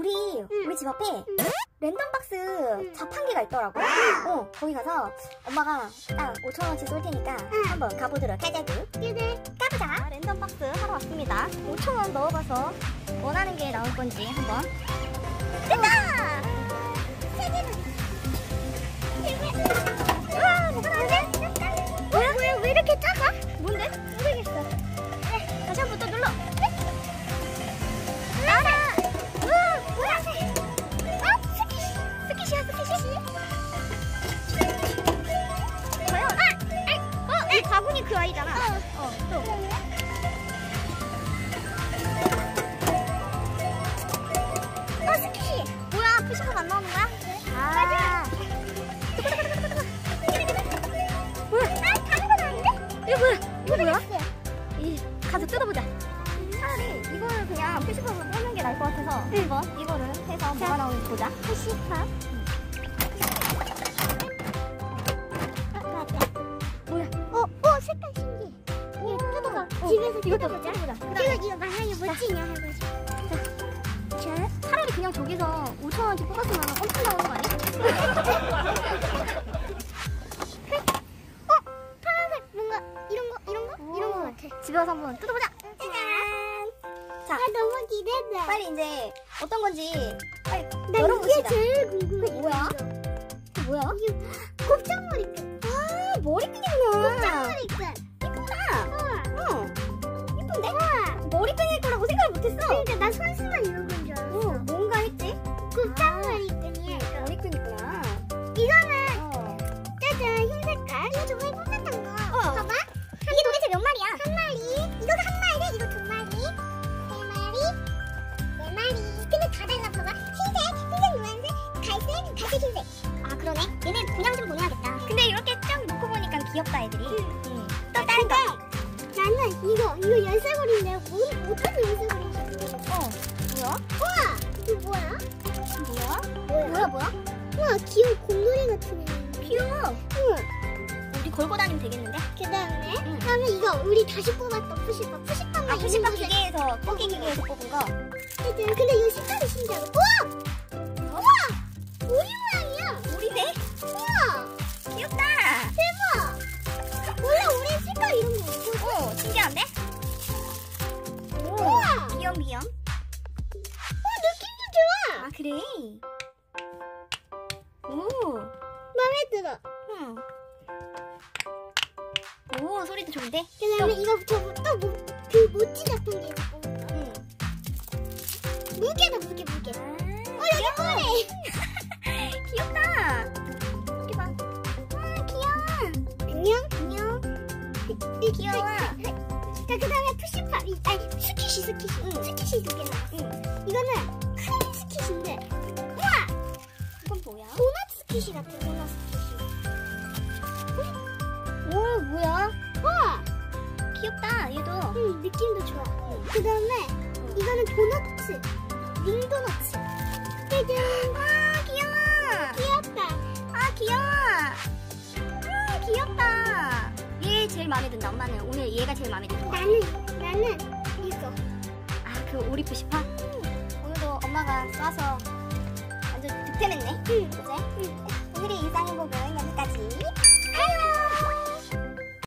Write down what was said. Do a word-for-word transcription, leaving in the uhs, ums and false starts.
우리 응. 우리 집 앞에 응. 랜덤박스 응. 자판기가 있더라고. 어, 거기 가서 엄마가 딱 오천 원치 쏠 테니까 응. 한번 가보도록 하자고. 그래. 까보자. 랜덤박스 하러 왔습니다. 오천 원 넣어봐서 원하는 게 나올 건지 한번. 됐다! 우와, 뭐가 나오네? 뭐야? 뭐야? 왜 이렇게 작아? 뭔데? 모르겠어. 네, 다시 한번 또 눌러. 나와라. 우와, 뭐야? 어? 스키시. 스키시야, 스키시. 과연? 아! 어, 이 바구니 그 아이잖아. 어. 어, 또. 어, 스키시. 뭐야, 푸시팝 안 나오는 거야? 아. 뭐야? 아, 다른 건 아닌데? 이거 뭐야? 이거 뭐야? 모르겠어요. 이, 가서 뜯어보자. 차라리 이거를 그냥 푸시팝으로 빼는 게 나을 것 같아서 응. 한번 이거를 해서 뭐가 나오는지 보자. 푸시팝. 어, 맞아. 뭐야? 어, 어, 색깔 신기해. 이거 뜯어봐. 집에서 이것도 뜯어보자. 뜯어보자. 이거, 이거 만약에 멋지냐 해보자. 자, 차라리 그냥 저기서 오천 원씩 뽑았으면 엄청 나오는 거 아니야? 어, 파란색 뭔가 이런 거, 이런 거, 이런 거 같아. 집에 와서 한번 뜯어보자. 짜잔. 자, 아, 너무 기대돼. 빨리 이제 어떤 건지 빨리 나 이게 열어봅시다. 제일 궁금해. 이거 뭐야? 이거 뭐야? 이게 곱창머리끈. 아, 머리끈이구나. 곱창머리끈. 예쁘다. 우와. 응. 예쁜데? 우와. 머리끈일 거라고 생각을 못했어. 그러니까 나 손수만 이런 건 줄 알았어. 어, 뭔가 했지? 곱창머리끈이야. 이거. 머리끈이구나. 이거는 어. 짜잔, 흰 색깔. 이거 정말 뽀얗던 거. 어. 봐봐. 이게 도대체 몇 마리야? 한 마리. 이거 한 마리. 이거 두 마리. 세 마리. 네 마리. 근데 다 달라. 봐봐. 흰색, 흰색, 노란색, 갈색, 갈색, 흰색. 아, 그러네. 얘네 분양 좀 보내야겠다. 근데 이렇게 쫙 놓고 보니까 귀엽다, 애들이. 응. 또 다른 거. 나는 이거 이거 열쇠고리인데 뭐 어떤 열쇠고리인지 모르겠어. 어. 뭐야? 우와. 이거 뭐야? 뭐야? 뭐야? 뭐야, 뭐야? 우와, 귀여운 곰돌이 같은 애. 귀여워. 응. 우리 걸고 다니면 되겠는데? 그 다음에 응. 다음에 이거 우리 다시 뽑았던 푸시팝. 푸시팝만 아, 있는 푸시팝 곳에. 기계에서, 뽑기 기계에서 뽑은 거. 짜잔. 근데 이거 색깔이 신기하다. 우와. 우와. 오리 모양이야. 우리네? 우와. 귀엽다. 대박. 원래 오리 색깔 이런 거 없거든. 오, 신기한데? 오, 우와. 귀염귀염. 어, 느낌도 좋아. 아, 그래? 오, 마음에 들어. 응. 오, 소리도 좋은데? 그 다음에 이거 또그 모찌 같은 게 있어. 응. 무게다, 무게, 무게. 아, 어, 여기 꼬리. 귀엽다. 이렇게 봐. 아, 귀여워. 안녕. 안녕. 이 귀여워. 자, 그 다음에 푸시팝. 이, 아니, 스키시, 스키시. 응. 스키시 두 개 나왔어. 응. 이거는 큰 스키시인데. 우와! 이건 뭐야? 도넛 스키시 같아, 도넛 스키시. 오, 뭐야? 우와! 귀엽다, 얘도. 응, 느낌도 좋아. 응. 그 다음에 이거는 도넛츠. 링 도넛츠. 짜잔. 아, 귀여워. 귀엽다. 아, 귀여워. 아, 귀엽다. 얘 제일 마음에 든다, 엄마는. 오늘 얘가 제일 마음에 든다. 나는, 나는 이거. 아, 그 오리 푸시팝? 오늘도 엄마가 쏴서 완전 득템했네. 응. 그치? 응. 오늘의 일상행복은